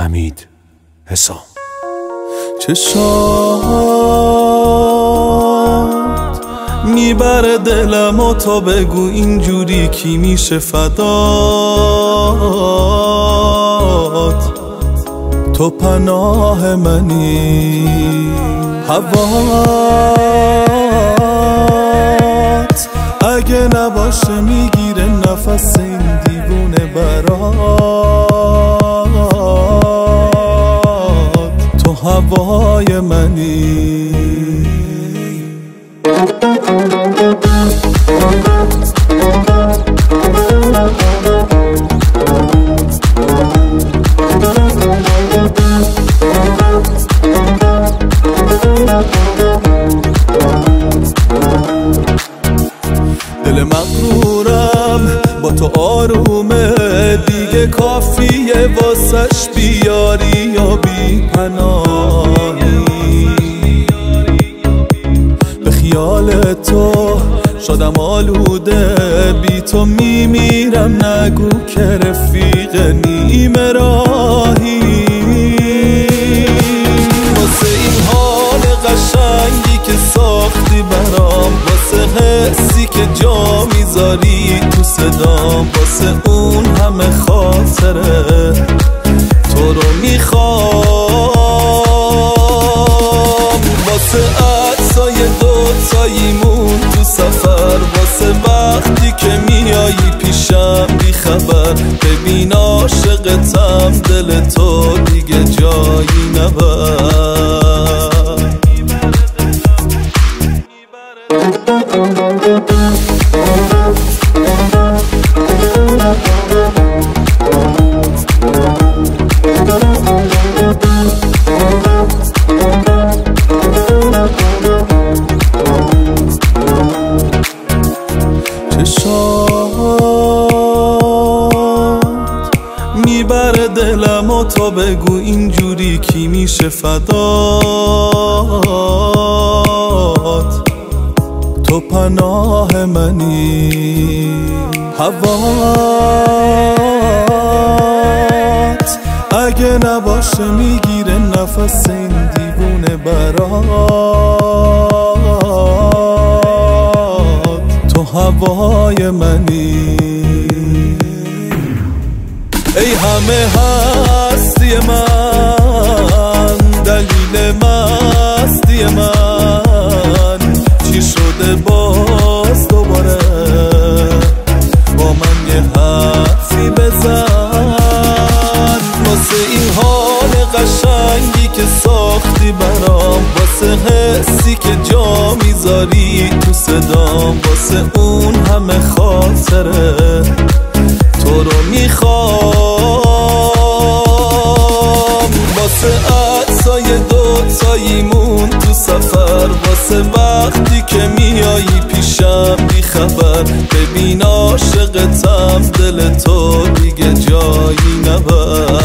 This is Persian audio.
حمید حسام. چشات میبره دلم و تو بگو اینجوری کی میشه فدات. تو پناه منی، هوات اگه نباشه میگیره نفس این دیوونه برات. تو هوای منی. دل مغرورم با تو آرومه، دیگه کافیه واسش بیاری یا بی پناهی. به خیال تو شدم آلوده، بی تو میمیرم نگو که رفیق نیمه راهی. واسه این حال قشنگی که ساختی برام، واسه حسی که جا میذاری تو صدام، واسه اون همه خاطره تو رو میخوام. واسه عکسای دوتاییمون تو سفر، واسه وقتی که میایی پیشم بی خبر. ببین عاشقتم، دل تو دیگه جایی نبر. چشات میبره دلم و تو بگو اینجوری کی میشه فدات. تو پناه منی، هوات اگه نباشه میگیره نفس این دیوونه برات. تو هوای منی. ای همه هستی من، دلیل مستی من، چی شده باز دوباره با من یه حرفی بزن. واسه این حال قشنگی که ساختی برام، واسه حسی که جا میذاری تو صدام، واسه اون همه خاطره تو رو میخوام. واسه عکسای دوتاییمون تو سفر، واسه وقتی که میایی پیشم بی خبر. ببین عاشقتم، دل تو دیگه جایی نبر.